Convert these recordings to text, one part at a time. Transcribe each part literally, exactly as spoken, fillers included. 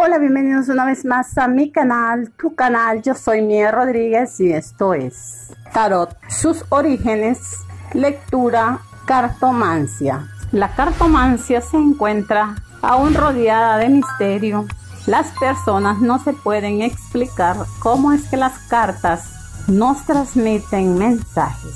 Hola, bienvenidos una vez más a mi canal, tu canal. Yo soy Mie Rodríguez y esto es Tarot, sus orígenes, lectura, cartomancia. La cartomancia se encuentra aún rodeada de misterio. Las personas no se pueden explicar cómo es que las cartas nos transmiten mensajes.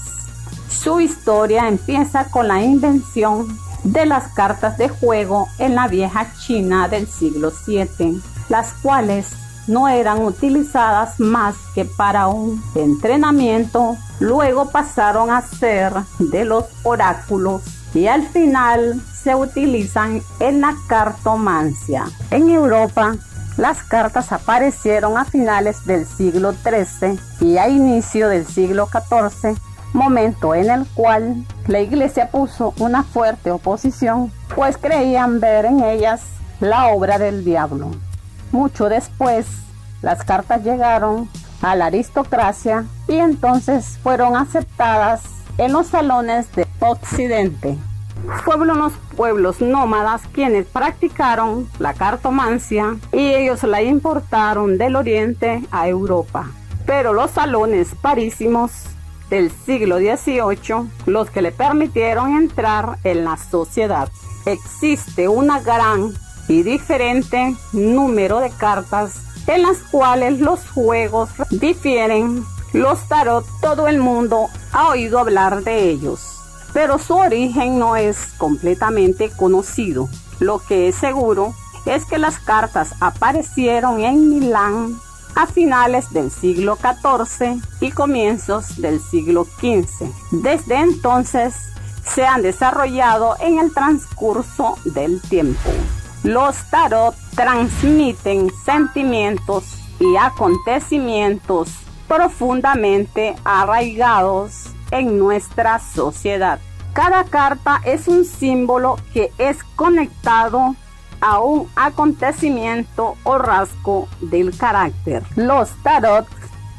Su historia empieza con la invención de las cartas de juego en la vieja China del siglo siete, las cuales no eran utilizadas más que para un entrenamiento. Luego pasaron a ser de los oráculos y al final se utilizan en la cartomancia. En Europa, las cartas aparecieron a finales del siglo trece y a inicio del siglo catorce, momento en el cual la iglesia puso una fuerte oposición, pues creían ver en ellas la obra del diablo. Mucho después, las cartas llegaron a la aristocracia y entonces fueron aceptadas en los salones de Occidente. Fueron los pueblos nómadas quienes practicaron la cartomancia y ellos la importaron del Oriente a Europa. Pero los salones parísimos del siglo dieciocho, los que le permitieron entrar en la sociedad. Existe una gran y diferente número de cartas en las cuales los juegos difieren. Los tarot, todo el mundo ha oído hablar de ellos, pero su origen no es completamente conocido. Lo que es seguro es que las cartas aparecieron en Milán a finales del siglo catorce y comienzos del siglo quince. Desde entonces se han desarrollado en el transcurso del tiempo. Los tarot transmiten sentimientos y acontecimientos profundamente arraigados en nuestra sociedad. Cada carta es un símbolo que es conectado a un acontecimiento o rasgo del carácter. Los tarot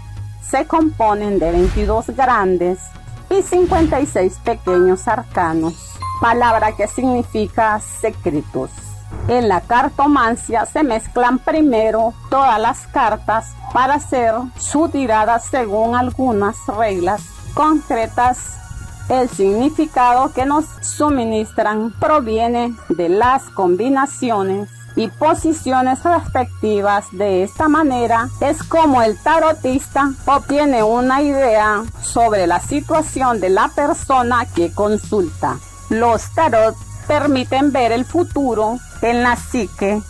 se componen de veintidós grandes y cincuenta y seis pequeños arcanos, palabra que significa secretos. En la cartomancia se mezclan primero todas las cartas para hacer su tirada según algunas reglas concretas. El significado que nos suministran proviene de las combinaciones y posiciones respectivas. De esta manera es como el tarotista obtiene una idea sobre la situación de la persona que consulta. Los tarot permiten ver el futuro en la psique,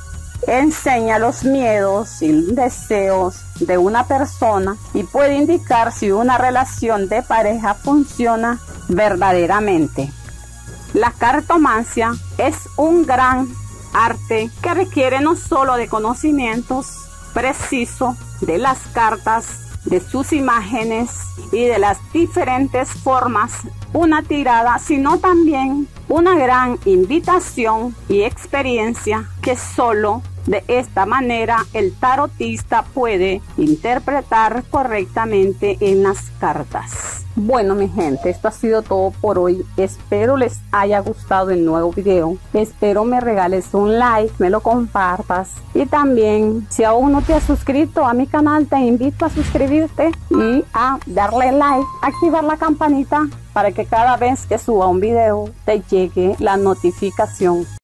enseña los miedos y deseos de una persona y puede indicar si una relación de pareja funciona verdaderamente. La cartomancia es un gran arte que requiere no solo de conocimientos precisos de las cartas, de sus imágenes y de las diferentes formas una tirada, sino también una gran invitación y experiencia que solo de esta manera el tarotista puede interpretar correctamente en las cartas. Bueno, mi gente, esto ha sido todo por hoy. Espero les haya gustado el nuevo video. Espero me regales un like, me lo compartas. Y también, si aún no te has suscrito a mi canal, te invito a suscribirte y a darle like, activar la campanita para que cada vez que suba un video te llegue la notificación.